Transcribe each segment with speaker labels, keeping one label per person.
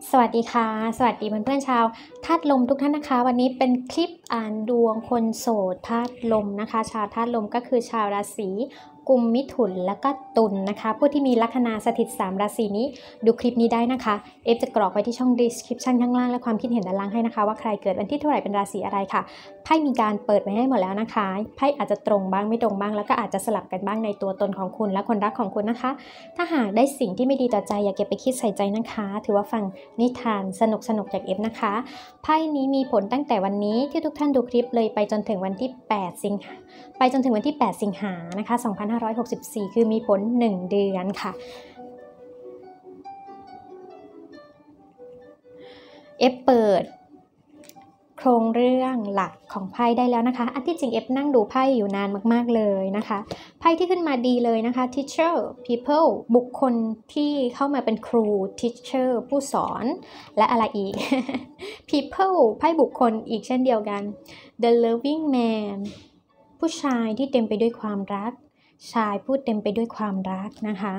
Speaker 1: สวัสดีค่ะสวัสดีเพื่อนๆชาวธาตุลมทุกท่านนะคะวันนี้เป็นคลิปอ่านดวงคนโสดธาตุลมนะคะชาวธาตุลมก็คือชาวราศีกุมมิถุนและก็ตุลนะคะผู้ที่มีลัคนาสถิต3ราศีนี้ดูคลิปนี้ได้นะคะจะกรอกไว้ที่ช่อง description ข้างล่างและความคิดเห็นด้านล่างให้นะคะว่าใครเกิดวันที่เท่าไหร่เป็นราศีอะไรค่ะไพ่มีการเปิดไว้ให้หมดแล้วนะคะไพ่อาจจะตรงบ้างไม่ตรงบ้างแล้วก็อาจจะสลับกันบ้างในตัวตนของคุณและคนรักของคุณนะคะถ้าหากได้สิ่งที่ไม่ดีต่อใจอย่าเก็บไปคิดใส่ใจนะคะถือว่าฟังนิทานสนุกจากนะคะไพ่นี้มีผลตั้งแต่วันนี้ที่ทุกท่านดูคลิปเลยไปจนถึงวันที่8 สิงหานะคะ2564คือมีผล1เดือนค่ะเปิดโครงเรื่องหลักของไพ่ได้แล้วนะคะอันที่จริงนั่งดูไพ่อยู่นานมากๆเลยนะคะไพ่ที่ขึ้นมาดีเลยนะคะ teacher people บุคคลที่เข้ามาเป็นครู teacher ผู้สอนและอะไรอีก people ไพ่บุคคลอีกเช่นเดียวกัน the loving man ผู้ชายที่เต็มไปด้วยความรักชายผู้เต็มไปด้วยความรักนะคะ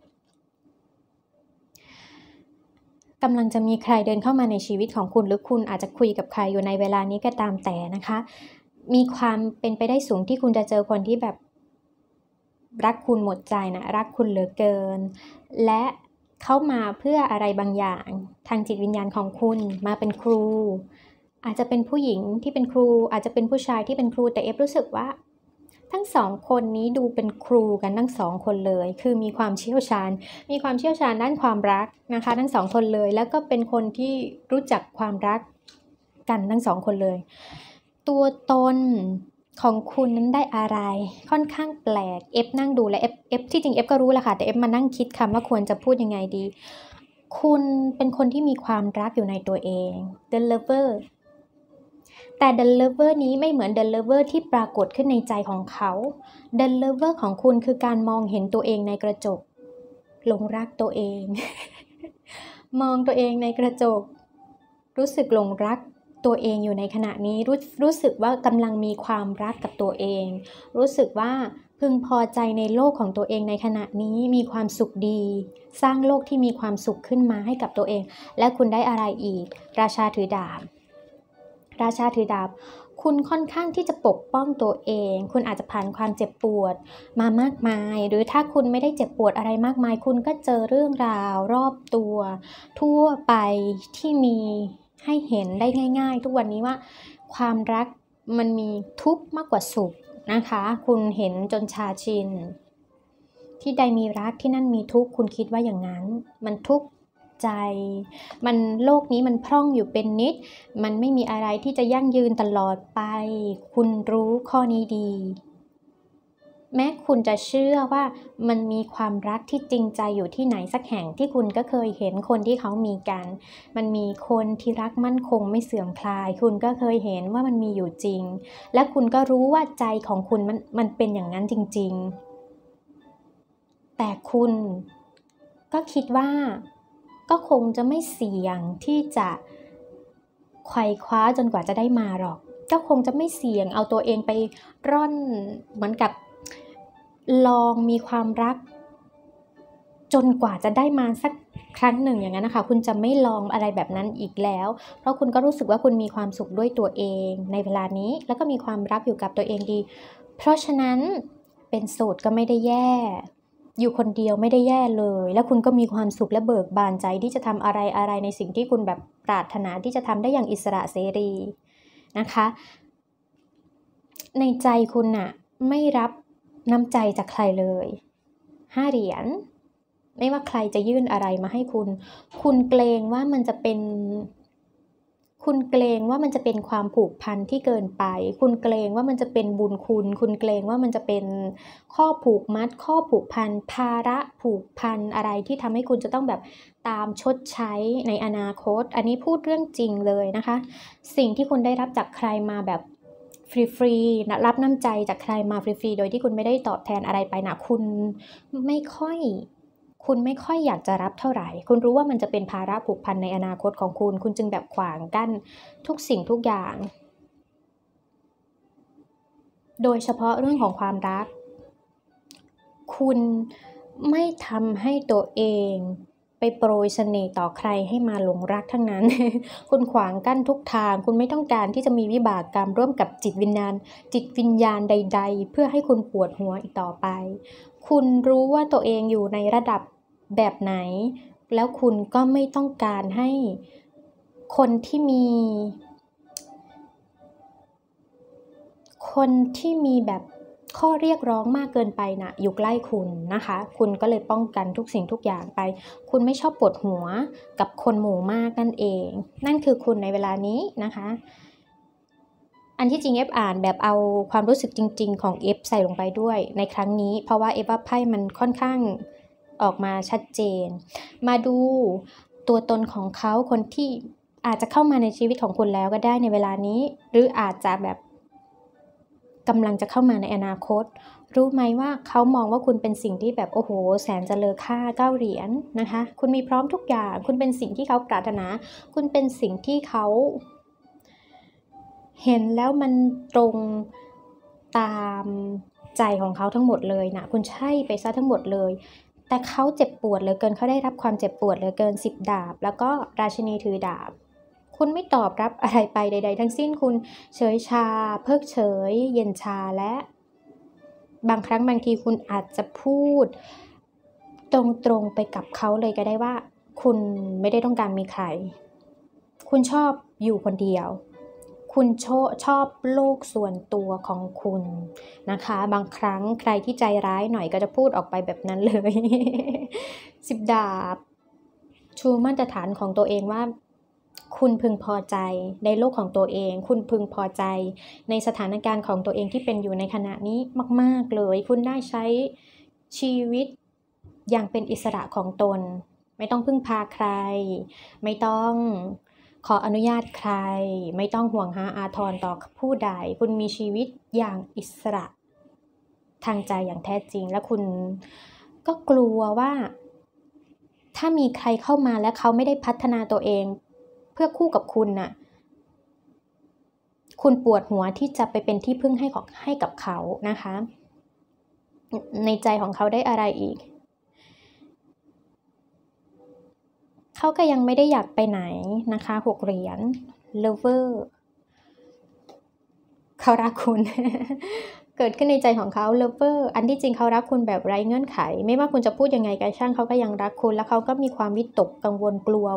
Speaker 1: กำลังจะมีใครเดินเข้ามาในชีวิตของคุณหรือคุณอาจจะคุยกับใครอยู่ในเวลานี้ก็ตามแต่นะคะมีความเป็นไปได้สูงที่คุณจะเจอคนที่แบบรักคุณหมดใจนะรักคุณเหลือเกินและเข้ามาเพื่ออะไรบางอย่างทางจิตวิญญาณของคุณมาเป็นครูอาจจะเป็นผู้หญิงที่เป็นครูอาจจะเป็นผู้ชายที่เป็นครูแต่รู้สึกว่าทั้งสองคนนี้ดูเป็นครูกันทั้งสองคนเลยคือมีความเชี่ยวชาญด้านความรักนะคะทั้งสองคนเลยแล้วก็เป็นคนที่รู้จักความรักกันทั้งสองคนเลยตัวตนของคุณนั้นได้อะไรค่อนข้างแปลกนั่งดูและที่จริงก็รู้แหละค่ะแต่มานั่งคิดคำว่าควรจะพูดยังไงดีคุณเป็นคนที่มีความรักอยู่ในตัวเอง The Loverแต่ The Lover นี้ไม่เหมือน The Lover ที่ปรากฏขึ้นในใจของเขา The Lover ของคุณคือการมองเห็นตัวเองในกระจกหลงรักตัวเอง มองตัวเองในกระจกรู้สึกหลงรักตัวเองอยู่ในขณะนี้รู้สึกว่ากำลังมีความรักกับตัวเองรู้สึกว่าพึงพอใจในโลกของตัวเองในขณะนี้มีความสุขดีสร้างโลกที่มีความสุขขึ้นมาให้กับตัวเองและคุณได้อะไรอีกราชาถือดาบคุณค่อนข้างที่จะปกป้องตัวเองคุณอาจจะผ่านความเจ็บปวดมามากมายหรือถ้าคุณไม่ได้เจ็บปวดอะไรมากมายคุณก็เจอเรื่องราวรอบตัวทั่วไปที่มีให้เห็นได้ง่ายๆทุกวันนี้ว่าความรักมันมีทุกข์มากกว่าสุขนะคะคุณเห็นจนชาชินที่ใดมีรักที่นั่นมีทุกข์คุณคิดว่าอย่างนั้นมันทุกข์ใจโลกนี้มันพร่องอยู่เป็นนิดมันไม่มีอะไรที่จะยั่งยืนตลอดไปคุณรู้ข้อนี้ดีแม้คุณจะเชื่อว่ามันมีความรักที่จริงใจอยู่ที่ไหนสักแห่งที่คุณก็เคยเห็นคนที่เขามีกันมันมีคนที่รักมั่นคงไม่เสื่อมคลายคุณก็เคยเห็นว่ามันมีอยู่จริงและคุณก็รู้ว่าใจของคุณมันเป็นอย่างนั้นจริงๆแต่คุณก็คิดว่าก็คงจะไม่เสี่ยงที่จะไขว่คว้าจนกว่าจะได้มาหรอกก็คงจะไม่เสี่ยงเอาตัวเองไปร่อนเหมือนกับลองมีความรักจนกว่าจะได้มาสักครั้งหนึ่งอย่างนั้นนะคะคุณจะไม่ลองอะไรแบบนั้นอีกแล้วเพราะคุณก็รู้สึกว่าคุณมีความสุขด้วยตัวเองในเวลานี้แล้วก็มีความรักอยู่กับตัวเองดีเพราะฉะนั้นเป็นโสดก็ไม่ได้แย่อยู่คนเดียวไม่ได้แย่เลยแล้วคุณก็มีความสุขและเบิกบานใจที่จะทำอะไรในสิ่งที่คุณแบบปรารถนาที่จะทำได้อย่างอิสระเสรีนะคะในใจคุณน่ะไม่รับน้ำใจจากใครเลย5 เหรียญไม่ว่าใครจะยื่นอะไรมาให้คุณเกรงว่ามันจะเป็นความผูกพันที่เกินไปคุณเกรงว่ามันจะเป็นบุญคุณเกรงว่ามันจะเป็นข้อผูกมัดข้อผูกพันภาระผูกพันอะไรที่ทำให้คุณจะต้องแบบตามชดใช้ในอนาคตอันนี้พูดเรื่องจริงเลยนะคะสิ่งที่คุณได้รับจากใครมาแบบฟรีๆรับน้ำใจจากใครมาฟรีๆโดยที่คุณไม่ได้ตอบแทนอะไรไปนะคุณไม่ค่อยอยากจะรับเท่าไหร่คุณรู้ว่ามันจะเป็นภาระผูกพันในอนาคตของคุณจึงแบบขวางกั้นทุกสิ่งทุกอย่างโดยเฉพาะเรื่องของความรักคุณไม่ทำให้ตัวเองไปโปรยเสน่ห์ต่อใครให้มาหลงรักทั้งนั้น คุณขวางกั้นทุกทางคุณไม่ต้องการที่จะมีวิบากกรรมร่วมกับจิตวิญญาณใดๆเพื่อให้คุณปวดหัวอีกต่อไปคุณรู้ว่าตัวเองอยู่ในระดับแบบไหนแล้วคุณก็ไม่ต้องการให้คนที่มีแบบข้อเรียกร้องมากเกินไปนะอยู่ใกล้คุณนะคะคุณก็เลยป้องกันทุกสิ่งทุกอย่างไปคุณไม่ชอบปวดหัวกับคนหมู่มากนั่นเองนั่นคือคุณในเวลานี้นะคะอันที่จริงเอฟอ่านแบบเอาความรู้สึกจริงๆของเอฟใส่ลงไปด้วยในครั้งนี้เพราะว่าเอฟว่าไพ่มันค่อนข้างออกมาชัดเจนมาดูตัวตนของเขาคนที่อาจจะเข้ามาในชีวิตของคุณแล้วก็ได้ในเวลานี้หรืออาจจะแบบกำลังจะเข้ามาในอนาคตรู้ไหมว่าเขามองว่าคุณเป็นสิ่งที่แบบโอ้โหแสนจะเลอค่า9 เหรียญนะคะคุณมีพร้อมทุกอย่างคุณเป็นสิ่งที่เขาปรารถนาคุณเป็นสิ่งที่เขาเห็นแล้วมันตรงตามใจของเขาทั้งหมดเลยนะคุณใช่ไปซะทั้งหมดเลยแต่เขาเจ็บปวดเหลือเกินเขาได้รับความเจ็บปวดเหลือเกิน10 ดาบแล้วก็ราชินีถือดาบคุณไม่ตอบรับอะไรไปใดๆทั้งสิ้นคุณเฉยชาเพิกเฉยเย็นชาและบางครั้งบางทีคุณอาจจะพูดตรงๆไปกับเขาเลยก็ได้ว่าคุณไม่ได้ต้องการมีใครคุณชอบอยู่คนเดียวคุณชอบโลกส่วนตัวของคุณนะคะบางครั้งใครที่ใจร้ายหน่อยก็จะพูดออกไปแบบนั้นเลย10 ดาบชูมาตรฐานของตัวเองว่าคุณพึงพอใจในโลกของตัวเองคุณพึงพอใจในสถานการณ์ของตัวเองที่เป็นอยู่ในขณะนี้มากๆเลยคุณได้ใช้ชีวิตอย่างเป็นอิสระของตนไม่ต้องพึ่งพาใครไม่ต้องขออนุญาตใครไม่ต้องห่วงหาอาทรต่อผู้ใดคุณมีชีวิตอย่างอิสระทางใจอย่างแท้จริงและคุณก็กลัวว่าถ้ามีใครเข้ามาและเขาไม่ได้พัฒนาตัวเองเพื่อคู่กับคุณน่ะคุณปวดหัวที่จะไปเป็นที่พึ่งให้กับเขานะคะในใจของเขาได้อะไรอีกเขาก็ยังไม่ได้อยากไปไหนนะคะ6 เหรียญ Lover เขารักคุณ เกิดขึ้นในใจของเขา Lover อันที่จริงเขารักคุณแบบไร้เงื่อนไขไม่ว่าคุณจะพูดยังไงก็ช่างเขาก็ยังรักคุณแล้วเขาก็มีความวิตกกังวลกลัว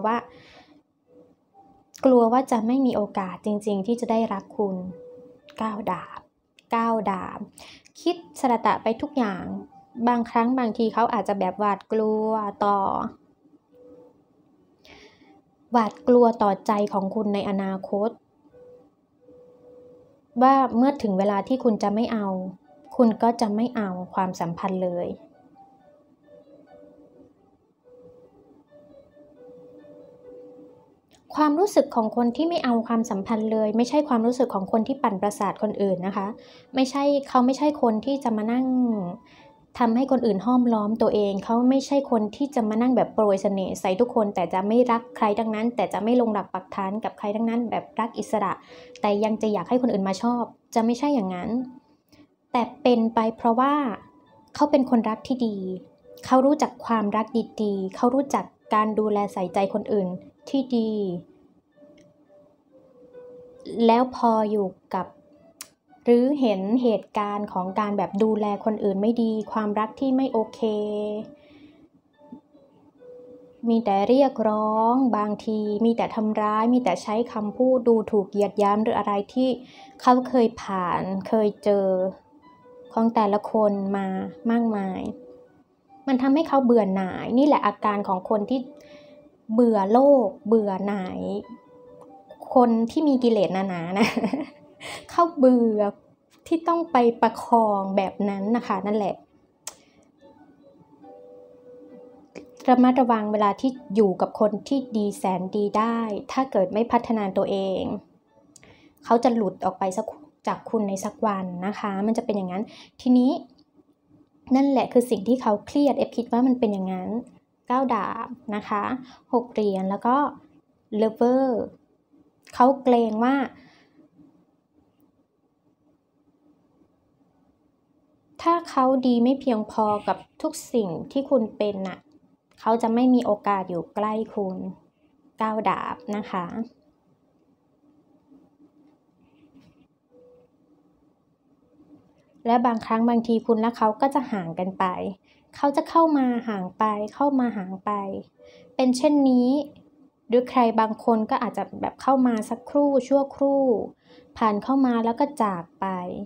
Speaker 1: ว่าจะไม่มีโอกาสจริงๆที่จะได้รักคุณ9 ดาบ9 ดาบคิดสระตะไปทุกอย่างบางครั้งบางทีเขาอาจจะแบบหวาดกลัวต่อใจของคุณในอนาคตว่าเมื่อถึงเวลาที่คุณจะไม่เอาคุณก็จะไม่เอาความสัมพันธ์เลยความรู้สึกของคนที่ไม่เอาความสัมพันธ์เลยไม่ใช่ความรู้สึกของคนที่ปั่นประสาทคนอื่นนะคะเขาไม่ใช่คนที่จะมานั่งทำให้คนอื่นห้อมล้อมตัวเองเขาไม่ใช่คนที่จะมานั่งแบบโปรยเสน่ห์ใส่ทุกคนแต่จะไม่รักใครทั้งนั้นแต่จะไม่ลงหลักปักฐานกับใครทั้งนั้นแบบรักอิสระแต่ยังจะอยากให้คนอื่นมาชอบจะไม่ใช่อย่างนั้นแต่เป็นไปเพราะว่าเขาเป็นคนรักที่ดีเขารู้จักความรักดีๆเขารู้จักการดูแลใส่ใจคนอื่นที่ดีแล้วพออยู่กับหรือเห็นเหตุการณ์ของการแบบดูแลคนอื่นไม่ดีความรักที่ไม่โอเคมีแต่เรียกร้องบางทีมีแต่ทำร้ายมีแต่ใช้คำพูดดูถูกเหยียดหยามหรืออะไรที่เขาเคยผ่านเคยเจอของแต่ละคนมามากมายมันทำให้เขาเบื่อหน่ายนี่แหละอาการของคนที่เบื่อโลกเบื่อหน่ายคนที่มีกิเลสหนาๆนะ เขาเบื่อที่ต้องไปประคองแบบนั้นนะคะนั่นแหละระมัดระวังเวลาที่อยู่กับคนที่ดีแสนดีได้ถ้าเกิดไม่พัฒนาตัวเองเขาจะหลุดออกไปจากคุณในสักวันนะคะมันจะเป็นอย่างนั้นทีนี้นั่นแหละคือสิ่งที่เขาเครียดคิดว่ามันเป็นอย่างนั้น9 ดาบนะคะ6 เหรียญแล้วก็ Lover เขาเกรงว่าถ้าเขาดีไม่เพียงพอกับทุกสิ่งที่คุณเป็นน่ะเขาจะไม่มีโอกาสอยู่ใกล้คุณ9 ดาบนะคะและบางครั้งบางทีคุณและเขาก็จะห่างกันไปเขาจะเข้ามาห่างไปเข้ามาห่างไปเป็นเช่นนี้หรือใครบางคนก็อาจจะแบบเข้ามาสักครู่ชั่วครู่ผ่านเข้ามาแล้วก็จากไป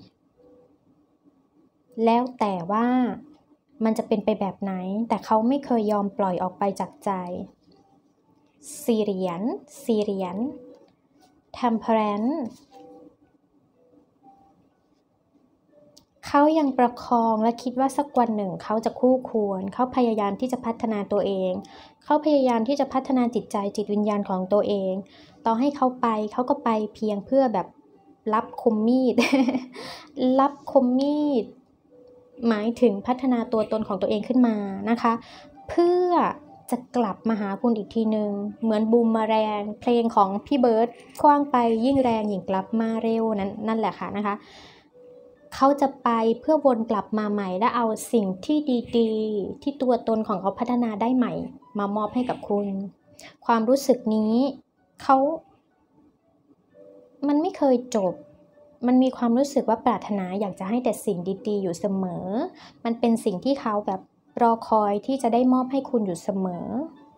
Speaker 1: แล้วแต่ว่ามันจะเป็นไปแบบไหนแต่เขาไม่เคยยอมปล่อยออกไปจากใจ4 เหรียญ Temperance เขายังประคองและคิดว่าสักวันหนึ่งเขาจะคู่ควรเขาพยายามที่จะพัฒนาตัวเองเขาพยายามที่จะพัฒนาจิตใจจิตวิญญาณของตัวเองต่อให้เขาไปเขาก็ไปเพียงเพื่อแบบรับคมมีด รับคมมีดหมายถึงพัฒนาตัวตนของตัวเองขึ้นมานะคะเพื่อจะกลับมาหาคุณอีกทีนึงเหมือนบูมเมอแรงเพลงของพี่เบิร์ดคว้างไปยิ่งแรงยิ่งกลับมาเร็วนั่นแหละค่ะนะคะเขาจะไปเพื่อวนกลับมาใหม่และเอาสิ่งที่ดีๆที่ตัวตนของเขาพัฒนาได้ใหม่มามอบให้กับคุณความรู้สึกนี้มันไม่เคยจบมันมีความรู้สึกว่าปรารถนาอยากจะให้แต่สิ่งดีๆอยู่เสมอมันเป็นสิ่งที่เขาแบบรอคอยที่จะได้มอบให้คุณอยู่เสมอ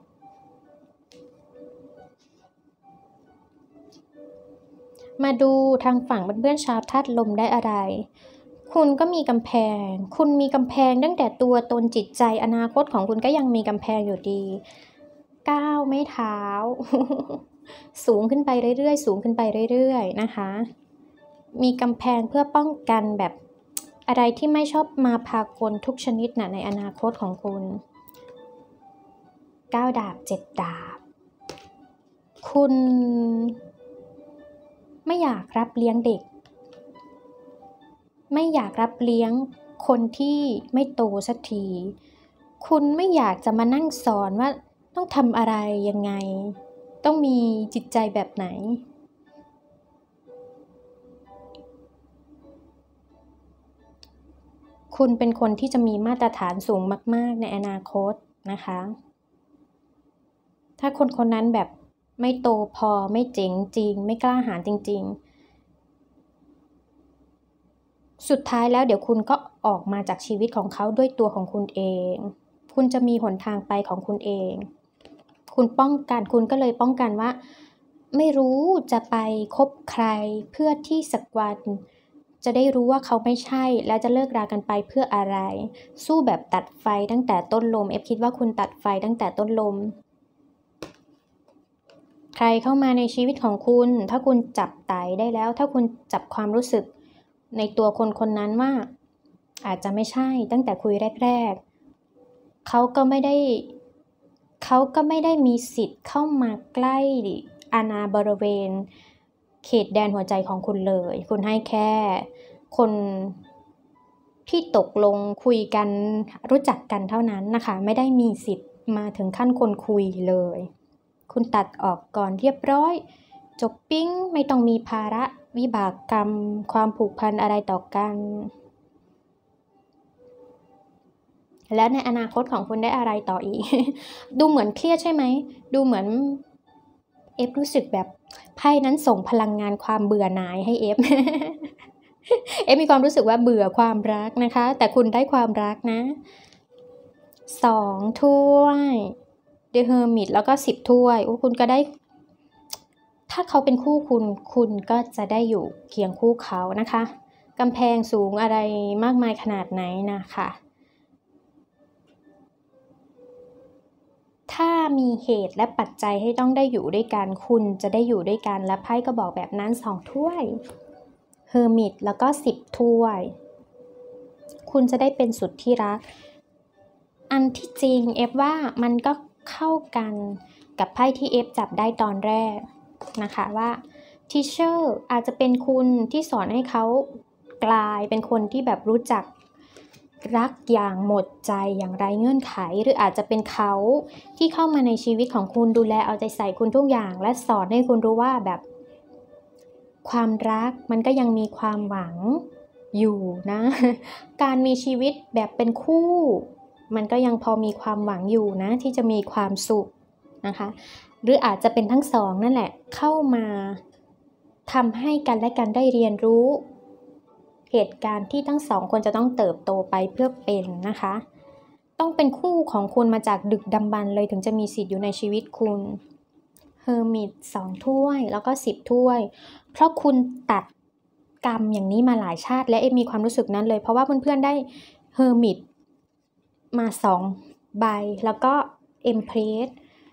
Speaker 1: มาดูทางฝั่งเพื่อนๆชาวธาตุลมได้อะไรคุณก็มีกำแพงคุณมีกำแพงตั้งแต่ตัวตนจิตใจอนาคตของคุณก็ยังมีกำแพงอยู่ดีก้าวไม่เท้า สูงขึ้นไปเรื่อยๆสูงขึ้นไปเรื่อยๆนะคะมีกำแพงเพื่อป้องกันแบบอะไรที่ไม่ชอบมาพากลทุกชนิดในอนาคตของคุณ9 ดาบ 7 ดาบคุณไม่อยากรับเลี้ยงเด็กไม่อยากรับเลี้ยงคนที่ไม่โตสักทีคุณไม่อยากจะมานั่งสอนว่าต้องทำอะไรยังไงต้องมีจิตใจแบบไหนคุณเป็นคนที่จะมีมาตรฐานสูงมากๆในอนาคตนะคะถ้าคนคนนั้นแบบไม่โตพอไม่เจ๋งจริงไม่กล้าหาญจริงๆสุดท้ายแล้วเดี๋ยวคุณก็ออกมาจากชีวิตของเขาด้วยตัวของคุณเองคุณจะมีหนทางไปของคุณเองคุณก็เลยป้องกันว่าไม่รู้จะไปคบใครเพื่อที่สักวันจะได้รู้ว่าเขาไม่ใช่และจะเลิกรากันไปเพื่ออะไรสู้แบบตัดไฟตั้งแต่ต้นลมคิดว่าคุณตัดไฟตั้งแต่ต้นลมใครเข้ามาในชีวิตของคุณถ้าคุณจับไต่ได้แล้วถ้าคุณจับความรู้สึกในตัวคนคนนั้นว่าอาจจะไม่ใช่ตั้งแต่คุยแรกๆเขาก็ไม่ได้มีสิทธิ์เข้ามาใกล้อาณาบริเวณเขตแดนหัวใจของคุณเลยคุณให้แค่คนที่ตกลงคุยกันรู้จักกันเท่านั้นนะคะไม่ได้มีสิทธิ์มาถึงขั้นคนคุยเลยคุณตัดออกก่อนเรียบร้อยจบปิ้งไม่ต้องมีภาระวิบากกรรมความผูกพันอะไรต่อกันแล้วในอนาคตของคุณได้อะไรต่ออีก ดูเหมือนเครียดใช่ไหมดูเหมือนรู้สึกแบบไพ่นั้นส่งพลังงานความเบื่อหน่ายให้มีความรู้สึกว่าเบื่อความรักนะคะแต่คุณได้ความรักนะ2 ถ้วย The Hermit แล้วก็10 ถ้วยคุณก็ได้ถ้าเขาเป็นคู่คุณก็จะได้อยู่เคียงคู่เขานะคะกำแพงสูงอะไรมากมายขนาดไหนนะคะถ้ามีเหตุและปัจจัยให้ต้องได้อยู่ด้วยกันคุณจะได้อยู่ด้วยกันและไพ่ก็บอกแบบนั้น2 ถ้วย Hermit แล้วก็10 ถ้วยคุณจะได้เป็นสุดที่รักอันที่จริงว่ามันก็เข้ากันกับไพ่ที่จับได้ตอนแรกนะคะว่า Teacher อาจจะเป็นคุณที่สอนให้เขากลายเป็นคนที่แบบรู้จักรักอย่างหมดใจอย่างไร้เงื่อนไขหรืออาจจะเป็นเขาที่เข้ามาในชีวิตของคุณดูแลเอาใจใส่คุณทุกอย่างและสอนให้คุณรู้ว่าแบบความรักมันก็ยังมีความหวังอยู่นะการมีชีวิตแบบเป็นคู่มันก็ยังพอมีความหวังอยู่นะที่จะมีความสุขนะคะหรืออาจจะเป็นทั้งสองนั่นแหละเข้ามาทำให้กันและกันได้เรียนรู้เหตุการณ์ที่ทั้งสองคนจะต้องเติบโตไปเพื่อเป็นนะคะต้องเป็นคู่ของคุณมาจากดึกดำบรรพ์เลยถึงจะมีสิทธิ์อยู่ในชีวิตคุณเฮอร์มิต2ถ้วยแล้วก็10ถ้วยเพราะคุณตัดกรรมอย่างนี้มาหลายชาติและมีความรู้สึกนั้นเลยเพราะว่าเพื่อนๆได้เฮอร์มิตมา2ใบแล้วก็เอ็มเพรส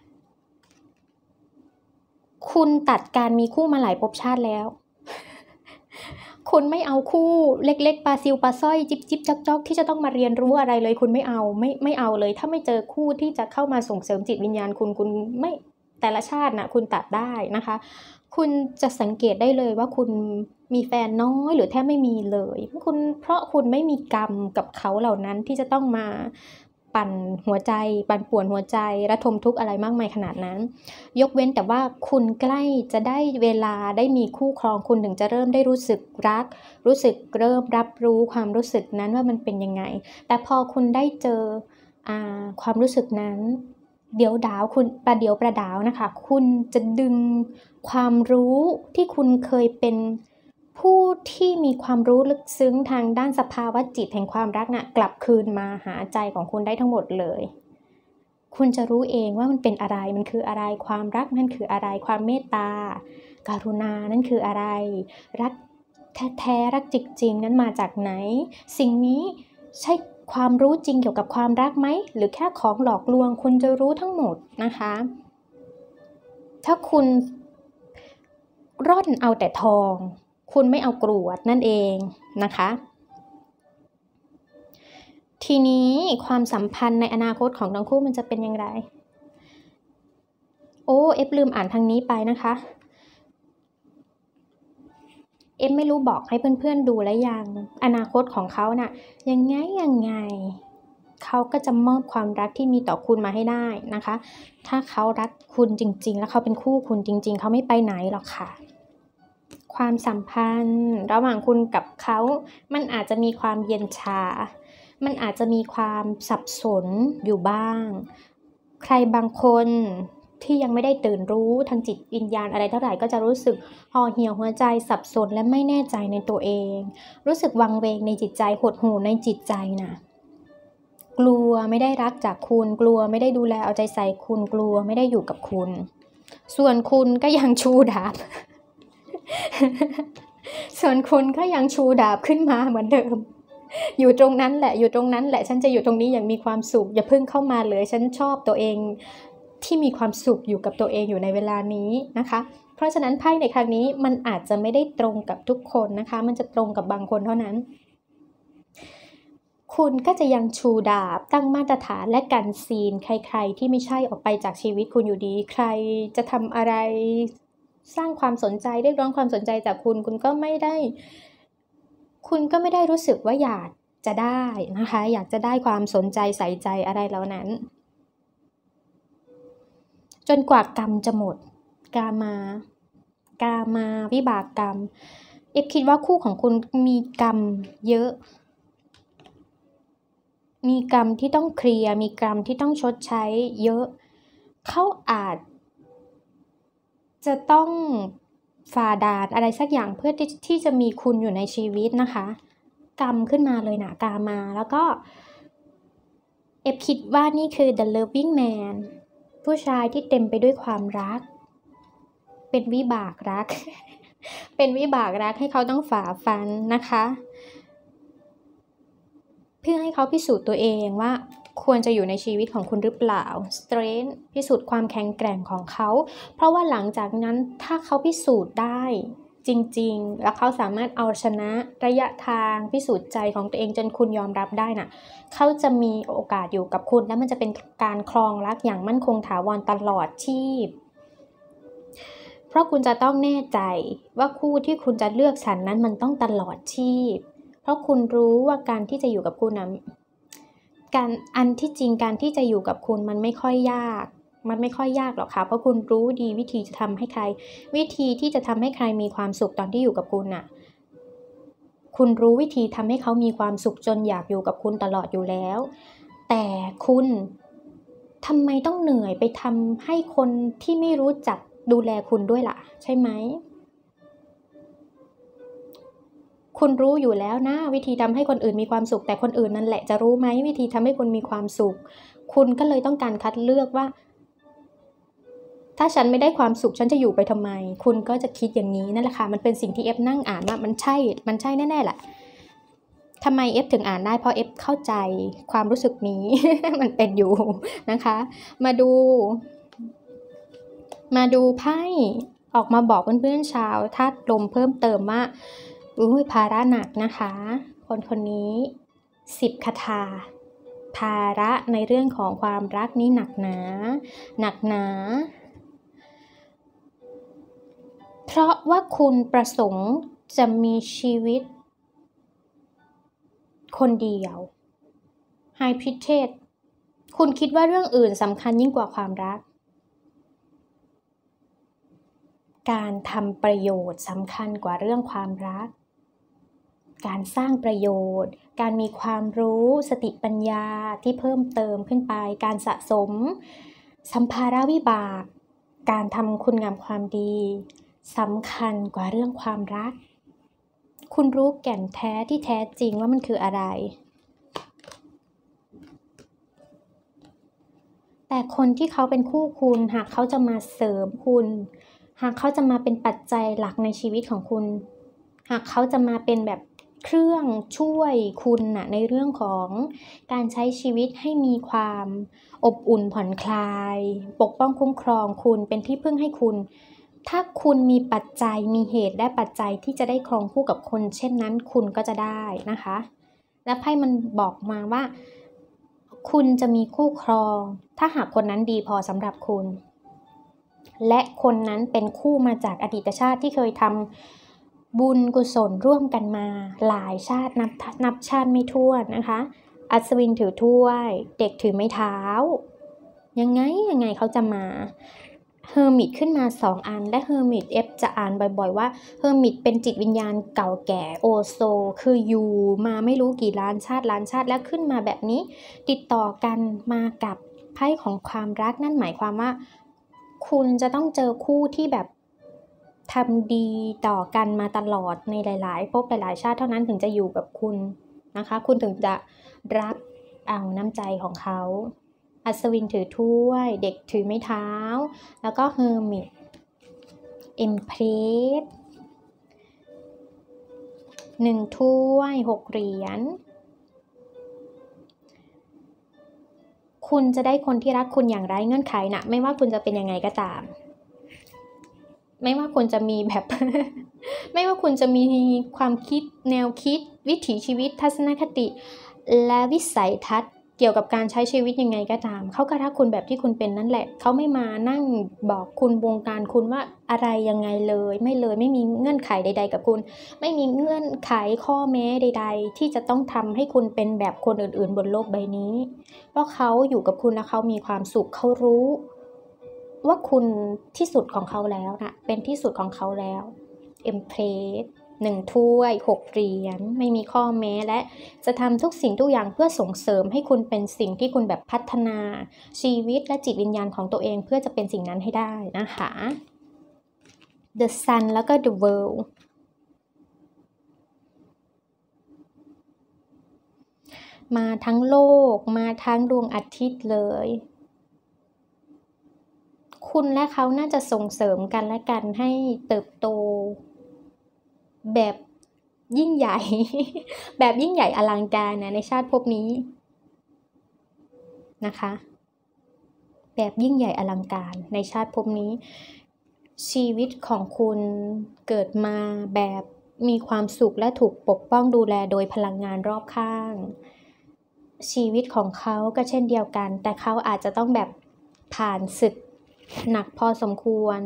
Speaker 1: คุณตัดการมีคู่มาหลายภพชาติแล้ว คุณไม่เอาคู่เล็กๆปลาซิวปลาสร้อยจิ๊บจิ๊บจ๊อกจ๊อกที่จะต้องมาเรียนรู้อะไรเลยคุณไม่เอาไม่เอาเลยถ้าไม่เจอคู่ที่จะเข้ามาส่งเสริมจิตวิญญาณคุณไม่แต่ละชาตินะคุณตัดได้นะคะคุณจะสังเกตได้เลยว่าคุณมีแฟนน้อยหรือแทบไม่มีเลยเพราะคุณไม่มีกรรมกับเขาเหล่านั้นที่จะต้องมาปั่นหัวใจปั่นป่วนหัวใจระทมทุกข์อะไรมากมายขนาดนั้นยกเว้นแต่ว่าคุณใกล้จะได้เวลาได้มีคู่ครองคุณถึงจะเริ่มได้รู้สึกรักรู้สึกเริ่มรับรู้ความรู้สึกนั้นว่ามันเป็นยังไงแต่พอคุณได้เจอความรู้สึกนั้นเดี๋ยวดาวคุณประเดี๋ยวประดาวนะคะคุณจะดึงความรู้ที่คุณเคยเป็นผู้ที่มีความรู้ลึกซึ้งทางด้านสภาวะจิตแห่งความรักน่ะกลับคืนมาหาใจของคุณได้ทั้งหมดเลยคุณจะรู้เองว่ามันเป็นอะไรมันคืออะไรความรักนั่นคืออะไรความเมตตากรุณานั่นคืออะไรรักแท้ๆรักจริงๆนั้นมาจากไหนสิ่งนี้ใช่ความรู้จริงเกี่ยวกับความรักไหมหรือแค่ของหลอกลวงคุณจะรู้ทั้งหมดนะคะถ้าคุณร่อนเอาแต่ทองคุณไม่เอากรวดนั่นเองนะคะทีนี้ความสัมพันธ์ในอนาคตของทั้งคู่มันจะเป็นอย่างไรโอ้เอฟลืมอ่านทางนี้ไปนะคะเอฟไม่รู้บอกให้เพื่อนๆดูแล้วยังอนาคตของเขาน่ะยังไงเขาก็จะมอบความรักที่มีต่อคุณมาให้ได้นะคะถ้าเขารักคุณจริงๆแล้วเขาเป็นคู่คุณจริงๆเขาไม่ไปไหนหรอกค่ะความสัมพันธ์ระหว่างคุณกับเขามันอาจจะมีความเย็นชามันอาจจะมีความสับสนอยู่บ้างใครบางคนที่ยังไม่ได้ตื่นรู้ทางจิตวิญญาณอะไรเท่าไหร่ก็จะรู้สึกห่อเหี่ยวหัวใจสับสนและไม่แน่ใจในตัวเองรู้สึกวังเวงในจิตใจหดหู่ในจิตใจนะกลัวไม่ได้รักจากคุณกลัวไม่ได้ดูแลเอาใจใส่คุณกลัวไม่ได้อยู่กับคุณส่วนคุณก็ยังชูดาบ ส่วนคุณก็ยังชูดาบขึ้นมาเหมือนเดิมอยู่ตรงนั้นแหละอยู่ตรงนั้นแหละฉันจะอยู่ตรงนี้อย่างมีความสุขอย่าเพิ่งเข้ามาเลยฉันชอบตัวเองที่มีความสุขอยู่กับตัวเองอยู่ในเวลานี้นะคะเพราะฉะนั้นไพ่ในครั้งนี้มันอาจจะไม่ได้ตรงกับทุกคนนะคะมันจะตรงกับบางคนเท่านั้นคุณก็จะยังชูดาบตั้งมาตรฐานและกันซีนใครๆที่ไม่ใช่ออกไปจากชีวิตคุณอยู่ดีใครจะทำอะไรสร้างความสนใจเรียกร้องความสนใจจากคุณก็ไม่ได้รู้สึกว่าอยากจะได้นะคะอยากจะได้ความสนใจใส่ใจอะไรเหล่านั้นจนกว่ากรรมจะหมดกามาวิบากกรรมเอฟคิดว่าคู่ของคุณมีกรรมเยอะมีกรรมที่ต้องเคลียร์มีกรรมที่ต้องชดใช้เยอะเขาอาจจะต้องฝ่าด่านอะไรสักอย่างเพื่อที่จะมีคุณอยู่ในชีวิตนะคะกรรมขึ้นมาเลยนะกามาแล้วก็เอฟคิดว่านี่คือ the loving man ผู้ชายที่เต็มไปด้วยความรักเป็นวิบากรัก เป็นวิบากรักให้เขาต้องฝ่าฟันนะคะเพื่อให้เขาพิสูจน์ตัวเองว่าควรจะอยู่ในชีวิตของคุณหรือเปล่า strength พิสูจน์ความแข็งแกร่งของเขาเพราะว่าหลังจากนั้นถ้าเขาพิสูจน์ได้จริงๆแล้วเขาสามารถเอาชนะระยะทางพิสูจน์ใจของตัวเองจนคุณยอมรับได้น่ะเขาจะมีโอกาสอยู่กับคุณและมันจะเป็นการครองรักอย่างมั่นคงถาวรตลอดชีพเพราะคุณจะต้องแน่ใจว่าคู่ที่คุณจะเลือกสรรนั้นมันต้องตลอดชีพเพราะคุณรู้ว่าการที่จะอยู่กับคุณนะอันที่จริงการที่จะอยู่กับคุณมันไม่ค่อยยากหรอกค่ะเพราะคุณรู้ดีวิธีจะทำให้ใครวิธีที่จะทำให้ใครมีความสุขตอนที่อยู่กับคุณน่ะคุณรู้วิธีทำให้เขามีความสุขจนอยากอยู่กับคุณตลอดอยู่แล้วแแต่คุณทำไมต้องเหนื่อยไปทำให้คนที่ไม่รู้จักดูแลคุณด้วยล่ะใช่ไหมคุณรู้อยู่แล้วนะวิธีทำให้คนอื่นมีความสุขแต่คนอื่นนั่นแหละจะรู้ไหมวิธีทำให้คุณมีความสุขคุณก็เลยต้องการคัดเลือกว่าถ้าฉันไม่ได้ความสุขฉันจะอยู่ไปทำไมคุณก็จะคิดอย่างนี้นั่นแหละค่ะมันเป็นสิ่งที่เอฟนั่งอ่านว่ามันใช่แน่ๆแหละทำไมเอฟถึงอ่านได้เพราะเอฟเข้าใจความรู้สึกนี้ มันเป็นอยู่นะคะมาดูไพ่ออกมาบอกเพื่อนๆชาวธาตุลมเพิ่มเติมว่าภาระหนักนะคะคนนี้10 คาถาภาระในเรื่องของความรักนี้หนักหนาเพราะว่าคุณประสงค์จะมีชีวิตคนเดียวไฮพิเทศคุณคิดว่าเรื่องอื่นสำคัญยิ่งกว่าความรักการทำประโยชน์สำคัญกว่าเรื่องความรักการสร้างประโยชน์การมีความรู้สติปัญญาที่เพิ่มเติมขึ้นไปการสะสมสัมภาระวิบากการทำคุณงามความดีสำคัญกว่าเรื่องความรักคุณรู้แก่นแท้ที่แท้จริงว่ามันคืออะไรแต่คนที่เขาเป็นคู่คุณหากเขาจะมาเสริมคุณหากเขาจะมาเป็นปัจจัยหลักในชีวิตของคุณหากเขาจะมาเป็นแบบเครื่องช่วยคุณน่ะในเรื่องของการใช้ชีวิตให้มีความอบอุ่นผ่อนคลายปกป้องคุ้มครองคุณเป็นที่พึ่งให้คุณถ้าคุณมีปัจจัยมีเหตุและปัจจัยที่จะได้ครองคู่กับคนเช่นนั้นคุณก็จะได้นะคะและไพ่มันบอกมาว่าคุณจะมีคู่ครองถ้าหากคนนั้นดีพอสำหรับคุณและคนนั้นเป็นคู่มาจากอดีตชาติที่เคยทำบุญกุศลร่วมกันมาหลายชาตินับชาติไม่ถ้วนนะคะอัศวินถือถ้วยเด็กถือไม้เท้ายังไงเขาจะมาเฮอร์มิตขึ้นมา2 อันและเฮอร์มิตเอฟจะอ่านบ่อยๆว่าเฮอร์มิตเป็นจิตวิญญาณเก่าแก่โอโซคืออยู่มาไม่รู้กี่ล้านชาติแล้วขึ้นมาแบบนี้ติดต่อกันมากับไพ่ของความรักนั่นหมายความว่าคุณจะต้องเจอคู่ที่แบบทำดีต่อกันมาตลอดในหลายๆภพหลายๆชาติเท่านั้นถึงจะอยู่กับคุณนะคะคุณถึงจะรับเอาน้ำใจของเขาอัศวินถือถ้วยเด็กถือไม้เท้าแล้วก็เฮอร์มิตเอ็มเพรส1 ถ้วย6 เหรียญคุณจะได้คนที่รักคุณอย่างไร้เงื่อนไขนะไม่ว่าคุณจะเป็นยังไงก็ตามไม่ว่าคุณจะมีแบบ ไม่ว่าคุณจะมีความคิดแนวคิดวิถีชีวิตทัศนคติและวิสัยทัศน์เกี่ยวกับการใช้ชีวิตยังไงก็ตามเขาก็รักคุณแบบที่คุณเป็นนั่นแหละเขาไม่มานั่งบอกคุณบงการคุณว่าอะไรยังไงเลยไม่มีเงื่อนไขใดๆกับคุณไม่มีเงื่อนไขข้อแม้ใดๆที่จะต้องทำให้คุณเป็นแบบคนอื่นๆบนโลกใบนี้เพราะเขาอยู่กับคุณแล้วเขามีความสุขเขารู้ว่าคุณที่สุดของเขาแล้วนะเป็นที่สุดของเขาแล้วเอ็มเพรส1 ถ้วย6 เหรียญไม่มีข้อแม้และจะทำทุกสิ่งทุกอย่างเพื่อส่งเสริมให้คุณเป็นสิ่งที่คุณแบบพัฒนาชีวิตและจิตวิญญาณของตัวเองเพื่อจะเป็นสิ่งนั้นให้ได้นะคะ The Sun แล้วก็ The World มาทั้งโลกมาทั้งดวงอาทิตย์เลยคุณและเขาน่าจะส่งเสริมกันและกันให้เติบโตแบบยิ่งใหญ่ แบบยิ่งใหญ่อลังการนะในชาติภพนี้นะคะแบบยิ่งใหญ่อลังการในชาติภพนี้ชีวิตของคุณเกิดมาแบบมีความสุขและถูกปกป้องดูแลโดยพลังงานรอบข้างชีวิตของเขาก็เช่นเดียวกันแต่เขาอาจจะต้องแบบผ่านศึกหนักพอสมควร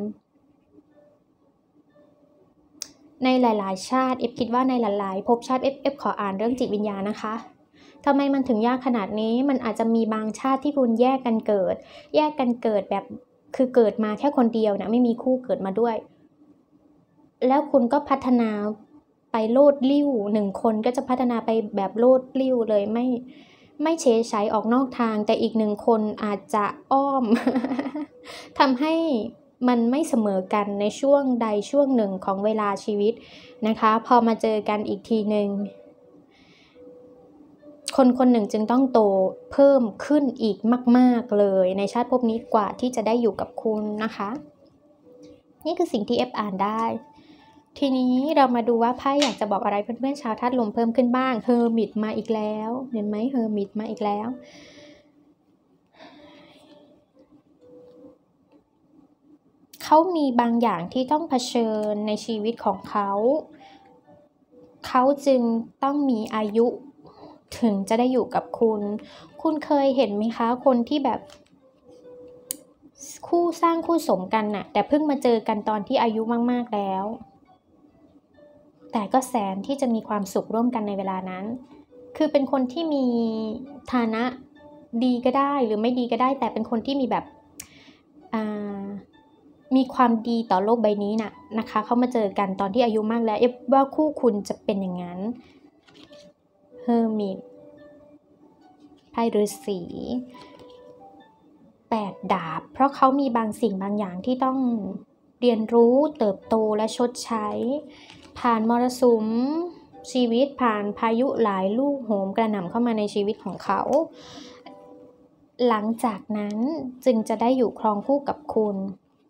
Speaker 1: ในหลายๆชาติเอฟคิดว่าในหลายๆภพชาติเอฟขออ่านเรื่องจิตวิญญาณนะคะทำไมมันถึงยากขนาดนี้มันอาจจะมีบางชาติที่คุณแยกกันเกิดแบบคือเกิดมาแค่คนเดียวนะไม่มีคู่เกิดมาด้วยแล้วคุณก็พัฒนาไปโลดลิ้ว1 คนก็จะพัฒนาไปแบบโลดลิ้วเลยไม่เฉยฉายออกนอกทางแต่อีกหนึ่งคนอาจจะอ้อม ทำให้มันไม่เสมอกันในช่วงใดช่วงหนึ่งของเวลาชีวิตนะคะพอมาเจอกันอีกทีหนึ่งคนคนหนึ่งจึงต้องโตเพิ่มขึ้นอีกมากๆเลยในชาติภพนี้กว่าที่จะได้อยู่กับคุณนะคะนี่คือสิ่งที่เอฟอ่านได้ทีนี้เรามาดูว่าไพ่อยากจะบอกอะไรเพื่อนๆชาวธาตุลมเพิ่มขึ้นบ้างเฮอร์มิตมาอีกแล้วเห็นไหมเฮอร์มิตมาอีกแล้วเขามีบางอย่างที่ต้องเผชิญในชีวิตของเขาจึงต้องมีอายุถึงจะได้อยู่กับคุณเคยเห็นไหมคะคนที่แบบคู่สร้างคู่สมกันน่ะแต่เพิ่งมาเจอกันตอนที่อายุมากๆแล้วแต่ก็แสนที่จะมีความสุขร่วมกันในเวลานั้นคือเป็นคนที่มีฐานะดีก็ได้หรือไม่ดีก็ได้แต่เป็นคนที่มีแบบมีความดีต่อโลกใบนี้นะคะเขามาเจอกันตอนที่อายุมากแล้วว่าคู่คุณจะเป็นอย่างนั้นเฮอร์มิตไพ่ฤาษี8 ดาบเพราะเขามีบางสิ่งบางอย่างที่ต้องเรียนรู้เติบโตและชดใช้ผ่านมรสุมชีวิตผ่านพายุหลายลูกโหมกระหน่ำเข้ามาในชีวิตของเขาหลังจากนั้นจึงจะได้อยู่ครองคู่กับคุณ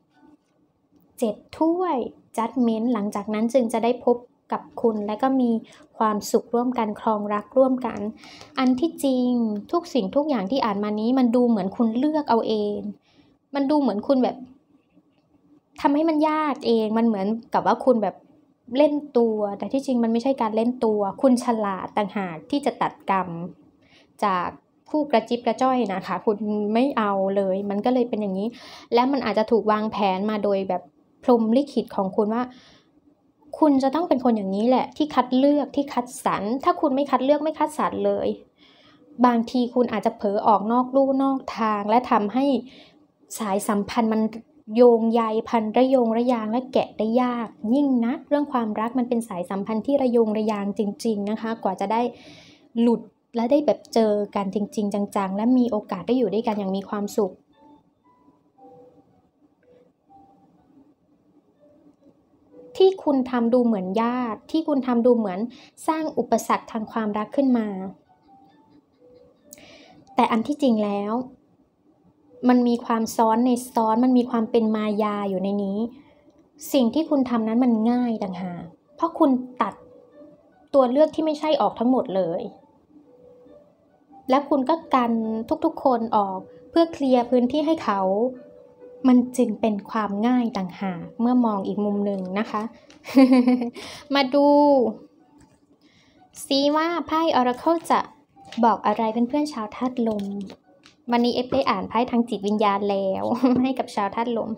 Speaker 1: 7 ถ้วย Judgment หลังจากนั้นจึงจะได้พบกับคุณและก็มีความสุขร่วมกันครองรักร่วมกันอันที่จริงทุกสิ่งทุกอย่างที่อ่านมานี้มันดูเหมือนคุณเลือกเอาเองมันดูเหมือนคุณแบบทำให้มันยากเองมันเหมือนกับว่าคุณแบบเล่นตัวแต่ที่จริงมันไม่ใช่การเล่นตัวคุณฉลาดต่างหากที่จะตัดกรรมจากคู่กระจิบกระจ้อยนะคะคุณไม่เอาเลยมันก็เลยเป็นอย่างนี้และมันอาจจะถูกวางแผนมาโดยแบบพรหมลิขิตของคุณว่าคุณจะต้องเป็นคนอย่างนี้แหละที่คัดเลือกที่คัดสรรถ้าคุณไม่คัดเลือกไม่คัดสรรเลยบางทีคุณอาจจะเผลอออกนอกลู่นอกทางและทำให้สายสัมพันธ์มันโยงใยพันระโยงระยางและแกะได้ยากยิ่งนักเรื่องความรักมันเป็นสายสัมพันธ์ที่ระโยงระยางจริงๆนะคะกว่าจะได้หลุดและได้แบบเจอกันจริงๆจังๆและมีโอกาสได้อยู่ด้วยกันอย่างมีความสุขที่คุณทำดูเหมือนญาติที่คุณทำดูเหมือนสร้างอุปสรรคทางความรักขึ้นมาแต่อันที่จริงแล้วมันมีความซ้อนในซ้อนมันมีความเป็นมายาอยู่ในนี้สิ่งที่คุณทำนั้นมันง่ายต่างหากเพราะคุณตัดตัวเลือกที่ไม่ใช่ออกทั้งหมดเลยและคุณก็กันทุกๆคนออกเพื่อเคลียร์พื้นที่ให้เขามันจึงเป็นความง่ายต่างหากเมื่อมองอีกมุมหนึ่งนะคะ มาดูซิว่าไพ่ Oracle จะบอกอะไรเพื่อนๆชาวธาตุลมวันนี้เอฟได้อ่านไพ่ทางจิตวิญญาณแล้ว ให้กับชาวธาตุลม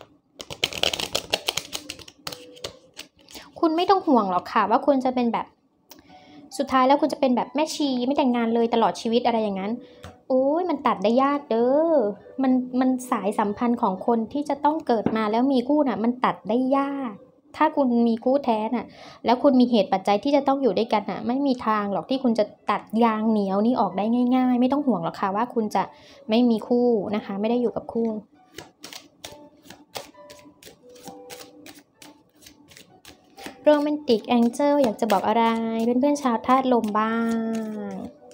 Speaker 1: คุณไม่ต้องห่วงหรอกค่ะว่าคุณจะเป็นแบบสุดท้ายแล้วคุณจะเป็นแบบแม่ชีไม่แต่งงานเลยตลอดชีวิตอะไรอย่างนั้นโอ้ยมันตัดได้ยากเด้อมันสายสัมพันธ์ของคนที่จะต้องเกิดมาแล้วมีคู่น่ะมันตัดได้ยากถ้าคุณมีคู่แท้น่ะแล้วคุณมีเหตุปัจจัยที่จะต้องอยู่ด้วยกันน่ะไม่มีทางหรอกที่คุณจะตัดยางเหนียวนี้ออกได้ง่ายๆไม่ต้องห่วงหรอกค่ะว่าคุณจะไม่มีคู่นะคะไม่ได้อยู่กับคู่โรแมนติกแองเจิลอยากจะบอกอะไรเพื่อนๆชาวธาตุลมบ้าง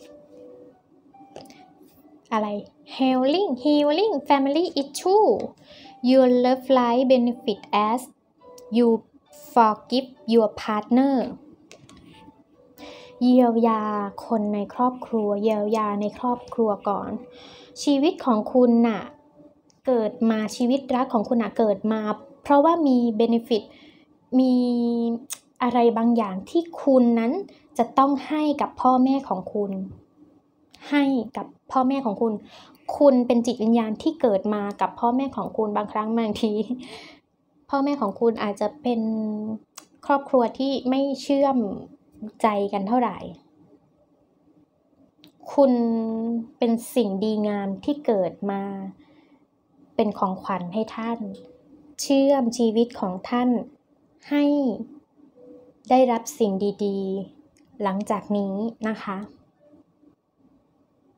Speaker 1: อะไร healing family issue your love life benefit as you forgive your partner เยียวยาคนในครอบครัวเยียวยาในครอบครัวก่อนชีวิตของคุณน่ะเกิดมาชีวิตรักของคุณน่ะเกิดมาเพราะว่ามี benefit มีอะไรบางอย่างที่คุณนั้นจะต้องให้กับพ่อแม่ของคุณให้กับพ่อแม่ของคุณคุณเป็นจิตวิญญาณที่เกิดมากับพ่อแม่ของคุณบางครั้งบางทีพ่อแม่ของคุณอาจจะเป็นครอบครัวที่ไม่เชื่อมใจกันเท่าไหร่คุณเป็นสิ่งดีงามที่เกิดมาเป็นของขวัญให้ท่านเชื่อมชีวิตของท่านให้ได้รับสิ่งดีๆหลังจากนี้นะคะ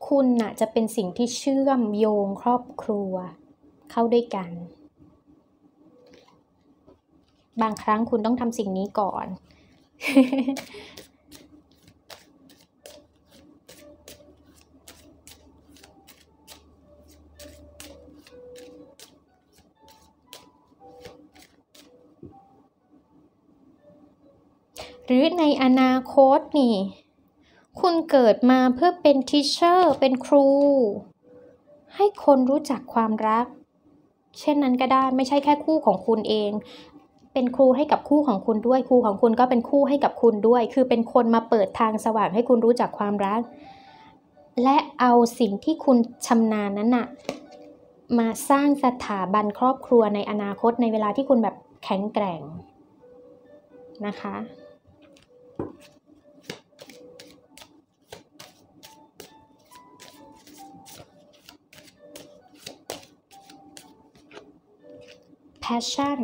Speaker 1: คุณน่ะจะเป็นสิ่งที่เชื่อมโยงครอบครัวเข้าด้วยกันบางครั้งคุณต้องทำสิ่งนี้ก่อน หรือในอนาคตนี่คุณเกิดมาเพื่อเป็นทีเชอร์เป็นครูให้คนรู้จักความรักเช่นนั้นก็ได้ไม่ใช่แค่คู่ของคุณเองเป็นครูให้กับคู่ของคุณด้วยครูของคุณก็เป็นคู่ให้กับคุณด้วยคือเป็นคนมาเปิดทางสว่างให้คุณรู้จักความรักและเอาสิ่งที่คุณชำนาญนั้นน่ะมาสร้างสถาบันครอบครัวในอนาคตในเวลาที่คุณแบบแข็งแกร่งนะคะpassion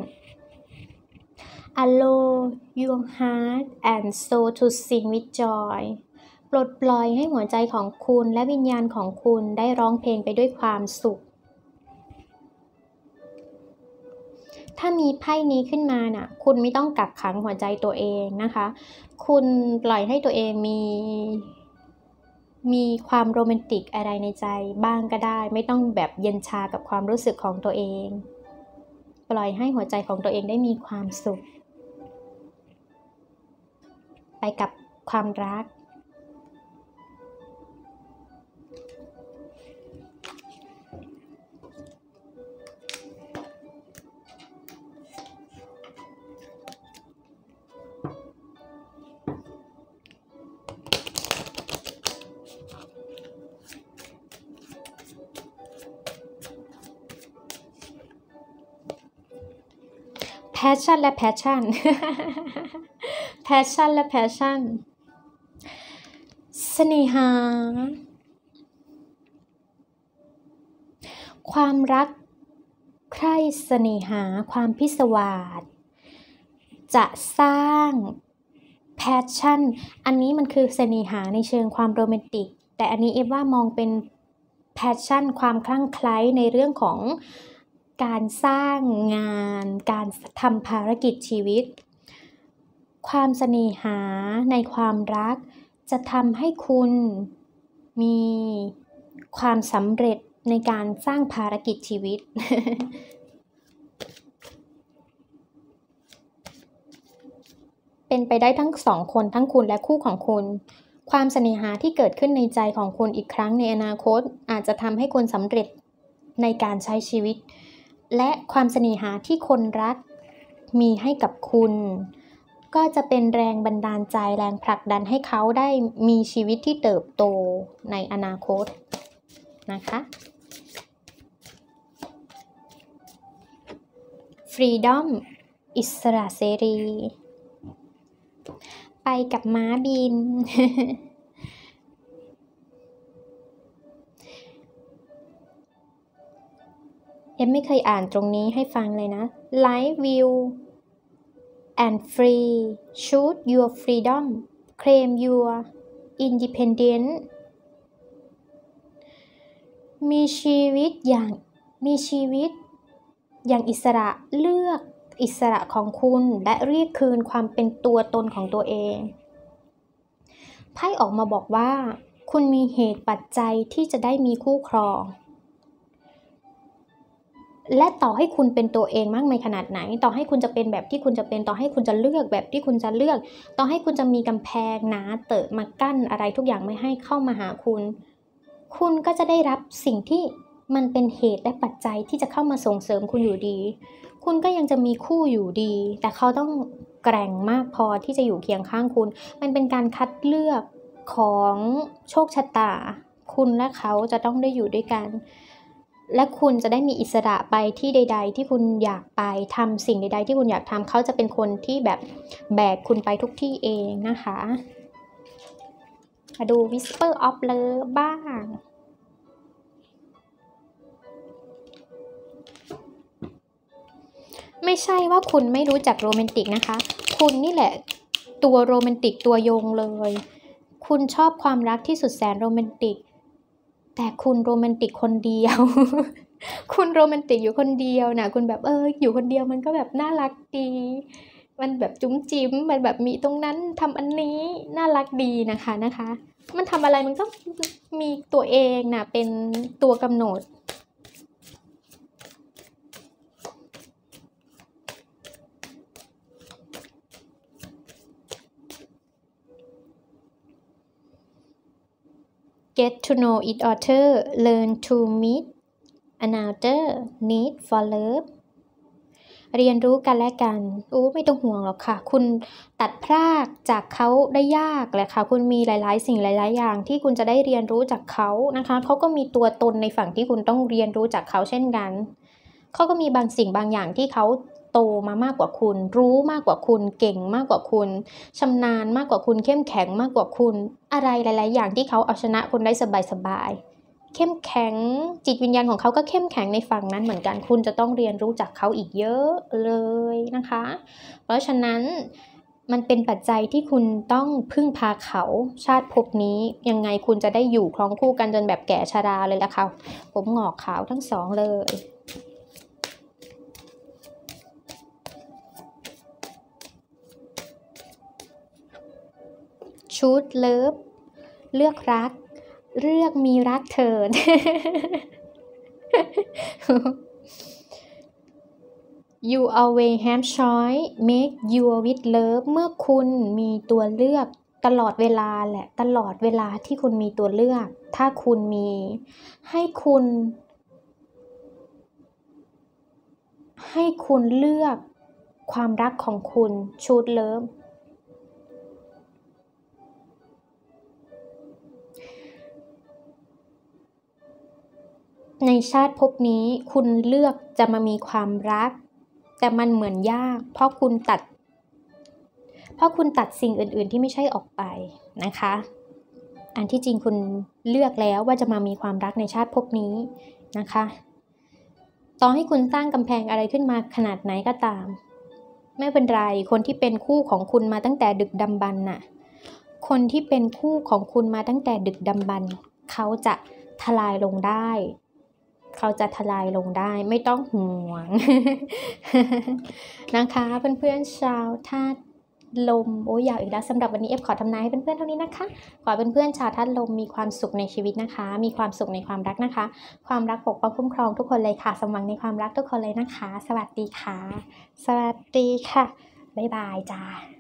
Speaker 1: allow your heart and soul to sing with joy ปลดปล่อยให้หัวใจของคุณและวิญญาณของคุณได้ร้องเพลงไปด้วยความสุขถ้ามีไพ่นี้ขึ้นมาน่ะคุณไม่ต้องกักขังหัวใจตัวเองนะคะคุณปล่อยให้ตัวเองมีความโรแมนติกอะไรในใจบ้างก็ได้ไม่ต้องแบบเย็นชากับความรู้สึกของตัวเองปล่อยให้หัวใจของตัวเองได้มีความสุขไปกับความรักpassion และ passion passion และ passion เสน่หาความรักใคร่เสน่หาความพิศวาสจะสร้าง passion อันนี้มันคือเสน่หาในเชิงความโรแมนติกแต่อันนี้เอฟว่ามองเป็น passion ความคลั่งไคล้ในเรื่องของการสร้างงานการทำภารกิจชีวิตความเสน่หาในความรักจะทำให้คุณมีความสำเร็จในการสร้างภารกิจชีวิต เป็นไปได้ทั้งสองคนทั้งคุณและคู่ของคุณความเสน่หาที่เกิดขึ้นในใจของคุณอีกครั้งในอนาคตอาจจะทำให้คุณสำเร็จในการใช้ชีวิตและความเสน่หาที่คนรักมีให้กับคุณก็จะเป็นแรงบันดาลใจแรงผลักดันให้เขาได้มีชีวิตที่เติบโตในอนาคตนะคะ Freedom อิสระเสรีไปกับม้าบิน ไม่เคยอ่านตรงนี้ให้ฟังเลยนะ Life will and free choose your freedom claim your independence มีชีวิตอย่างอิสระเลือกอิสระของคุณและเรียกคืนความเป็นตัวตนของตัวเองไพ่ออกมาบอกว่าคุณมีเหตุปัจจัยที่จะได้มีคู่ครองและต่อให้คุณเป็นตัวเองมากในขนาดไหนต่อให้คุณจะเป็นแบบที่คุณจะเป็นต่อให้คุณจะเลือกแบบที่คุณจะเลือกต่อให้คุณจะมีกำแพงหนาเตอะมากั้นอะไรทุกอย่างไม่ให้เข้ามาหาคุณก็จะได้รับสิ่งที่มันเป็นเหตุและปัจจัยที่จะเข้ามาส่งเสริมคุณอยู่ดีคุณก็ยังจะมีคู่อยู่ดีแต่เขาต้องแกร่งมากพอที่จะอยู่เคียงข้างคุณมันเป็นการคัดเลือกของโชคชะตาคุณและเขาจะต้องได้อยู่ด้วยกันและคุณจะได้มีอิสระไปที่ใดๆที่คุณอยากไปทำสิ่งใดๆที่คุณอยากทำเขาจะเป็นคนที่แบบแบกคุณไปทุกที่เองนะคะมาดู Whisper of Love บ้างไม่ใช่ว่าคุณไม่รู้จักโรแมนติกนะคะคุณนี่แหละตัวโรแมนติกตัวยงเลยคุณชอบความรักที่สุดแสนโรแมนติกแต่คุณโรแมนติกคนเดียว คุณโรแมนติกอยู่คนเดียวนะคุณแบบอยู่คนเดียวมันก็แบบน่ารักดีมันแบบจุ๋มจิ๋มมันแบบมีตรงนั้นทำอันนี้น่ารักดีนะคะมันทำอะไรมันก็มีตัวเองนะเป็นตัวกำหนดget to know each other learn to meet another need for love เรียนรู้กันและกันไม่ต้องห่วงหรอกค่ะคุณตัดพรากจากเขาได้ยากแหละค่ะคุณมีหลายๆสิ่งหลายๆอย่างที่คุณจะได้เรียนรู้จากเขานะคะเขาก็มีตัวตนในฝั่งที่คุณต้องเรียนรู้จากเขาเช่นกันเขาก็มีบางสิ่งบางอย่างที่เขาโตมามากกว่าคุณรู้มากกว่าคุณเก่งมากกว่าคุณชำนาญมากกว่าคุณเข้มแข็งมากกว่าคุณอะไรหลายๆอย่างที่เขาเอาชนะคุณได้สบายๆเข้มแข็งจิตวิญญาณของเขาก็เข้มแข็งในฝั่งนั้นเหมือนกันคุณจะต้องเรียนรู้จากเขาอีกเยอะเลยนะคะเพราะฉะนั้นมันเป็นปัจจัยที่คุณต้องพึ่งพาเขาชาติภพนี้ยังไงคุณจะได้อยู่ครองคู่กันจนแบบแก่ชราเลยล่ะค่ะผมงอกขาวทั้งสองเลยชูดเลิฟเลือกรักเลือกมีรักเถิด You always have choice make your with love เมื่อคุณมีตัวเลือกตลอดเวลาแหละตลอดเวลาที่คุณมีตัวเลือกถ้าคุณมีให้คุณเลือกความรักของคุณ choose loveในชาติภพนี้คุณเลือกจะมามีความรักแต่มันเหมือนยากเพราะคุณตัดสิ่งอื่นๆที่ไม่ใช่ออกไปนะคะอันที่จริงคุณเลือกแล้วว่าจะมามีความรักในชาติภพนี้นะคะต่อให้คุณสร้างกำแพงอะไรขึ้นมาขนาดไหนก็ตามไม่เป็นไรคนที่เป็นคู่ของคุณมาตั้งแต่ดึกดำบรรพ์น่ะคนที่เป็นคู่ของคุณมาตั้งแต่ดึกดำบรรพ์เขาจะทลายลงได้ไม่ต้องห่วง นะคะเพื่อนๆชาวธาตุลมยาวอีกแล้วสำหรับวันนี้ขอทำนายให้เพื่อนๆเท่านี้นะคะขอเพื่อนๆชาวธาตุลมมีความสุขในชีวิตนะคะมีความสุขในความรักนะคะความรักปกป้องคุ้มครองทุกคนเลยค่ะสมหวังในความรักทุกคนเลยนะคะสวัสดีค่ะบ๊ายบายจ้า